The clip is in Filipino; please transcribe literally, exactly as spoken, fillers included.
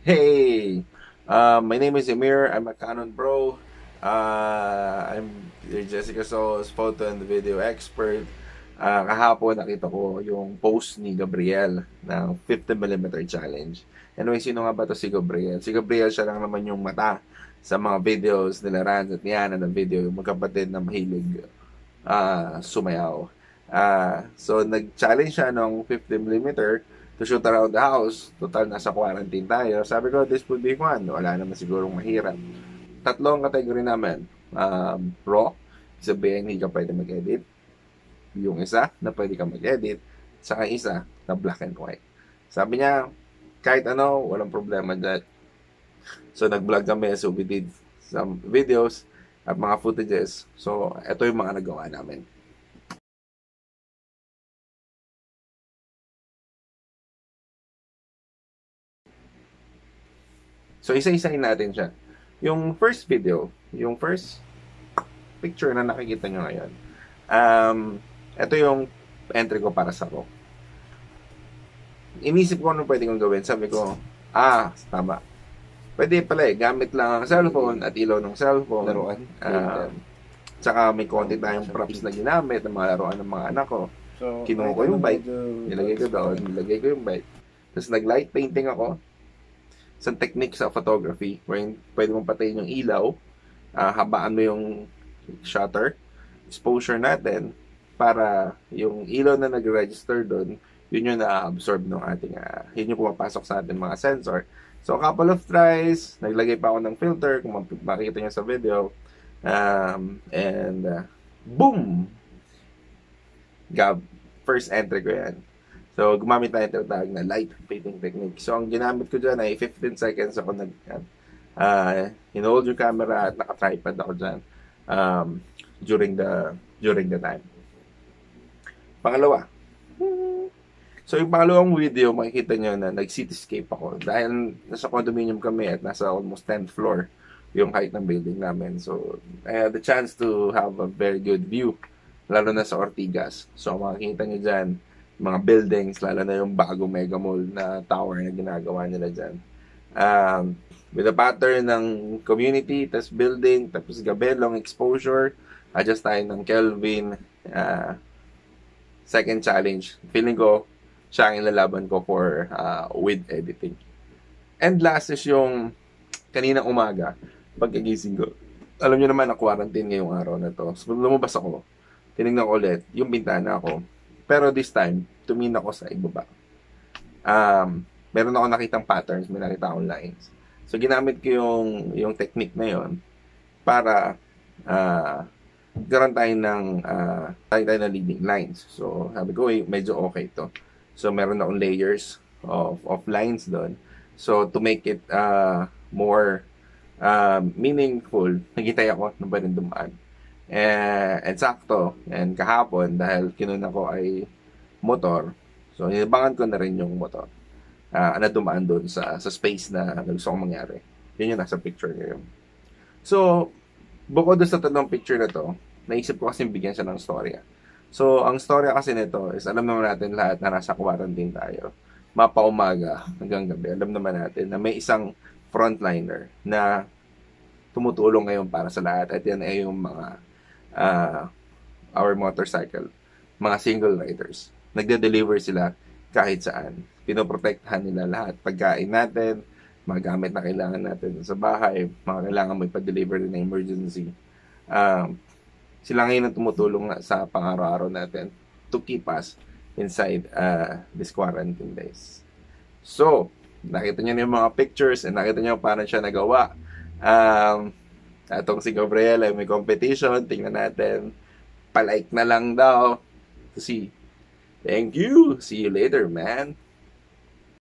Hey, uh, my name is Emir. I'm a Canon bro. Uh, I'm Jessica So's photo and video expert. Uh, kahapon nakita ko yung post ni Gabriel ng fifty millimeter challenge. Anyway, sino nga ba to si Gabriel? Si Gabriel siya lang naman yung mata sa mga videos nila Rans at Yana ng video, yung magkapatid na mahilig uh, sumayaw. Uh, so, nag-challenge siya ng fifty millimeter to shoot around the house. Total, nasa quarantine tayo. Sabi ko, this would be fun. Wala naman sigurong mahirap. Tatlong category namin. Um, raw, sabihin, hindi ka pwede mag-edit. Yung isa, na pwede ka mag-edit. Saka isa, na black and white. Sabi niya, kahit ano, walang problema dyan. So, nag-vlog kami. So, we did some videos at mga footages. So, ito yung mga nagawa namin. So, isa-isahin natin siya. Yung first video, yung first picture na nakikita nyo ngayon, um, ito yung entry ko para sa raw. Inisip ko ano pwede kong gawin. Sabi ko, ah, tama. Pwede pala eh, gamit lang ang cellphone at ilaw ng cellphone. Laruan. Um, tsaka may konti tayong props na ginamit, ng mga laruan ng mga anak ko. So, Kinuha ko yung bike, nilagay ko doon, nilagay ko yung bike. Tapos nag-light painting ako. Isang technique sa photography wherein pwede mong patayin yung ilaw, uh, habaan mo yung shutter, exposure natin para yung ilaw na nag-register doon, yun yung na-absorb ng ating, uh, yun yung pumapasok sa ating mga sensor. So, a couple of tries, naglagay pa ako ng filter, kung makikita nyo sa video, um, and uh, boom! Gab, first entry ko yan. So, gumamit tayo ng tinatawag na light painting technique. So, ang ginamit ko dyan ay fifteen seconds ako nag, uh, in-hold yung camera at naka-tripod ako dyan um, during the during the time. Pangalawa. So, yung pangalawang video, makikita nyo na nag-cityscape ako. Dahil nasa condominium kami at nasa almost tenth floor yung height ng building namin. So, I had the chance to have a very good view, lalo na sa Ortigas. So, makikita nyo dyan, mga buildings, lalo na yung bagong mega mall na tower na ginagawa nila dyan. Um, with a pattern ng community, tas building, tapos gabi, long exposure, adjust tayo ng Kelvin. Uh, second challenge, feeling ko, siya ang ilalaban ko for uh, with editing. And last is yung kaninang umaga, pagkagising ko. Alam nyo naman na quarantine ngayong araw na to. So, lumabas ako, tinignan ko ulit yung bintana ko. Pero this time, tumingin ako sa ibaba. Um, meron ako nakitang patterns, may nakita akong lines. So, ginamit ko yung, yung technique na yon para uh, garan tayo ng uh, tayo tayo ng leading lines. So, sabi ko, eh, medyo okay to. So, meron akong layers of, of lines doon. So, to make it uh, more uh, meaningful, nagitay ako ng ba rin dumaan. And, and sakto, and kahapon, dahil kinuna ko ay motor, so nilabangan ko na rin yung motor uh, na dumaan doon sa, sa space na gusto kong mangyari. Yun yung nasa picture ngayon. So, bukod doon sa tatlong picture na to, naisip ko kasi bigyan siya ng storya. So, ang storya kasi nito is alam naman natin lahat na nasa quarantine tayo. Mapa-umaga hanggang gabi. Alam naman natin na may isang frontliner na tumutulong ngayon para sa lahat. At yan ay yung mga Uh, our motorcycle, mga single riders. Nagde-deliver sila kahit saan. Pinoprotektahan nila lahat. Pagkain natin, mga gamit na kailangan natin sa bahay, mga kailangan mo ipa-deliver na emergency. Um, sila ngayon ang tumutulong sa pang-araw-araw natin to keep us inside uh, this quarantine days. So, nakita niyo na yung mga pictures and nakita niyo paano siya nagawa. Um, Atong si Gabriel ay may competition. Tingnan natin. Palike na lang daw. To see. Thank you. See you later, man.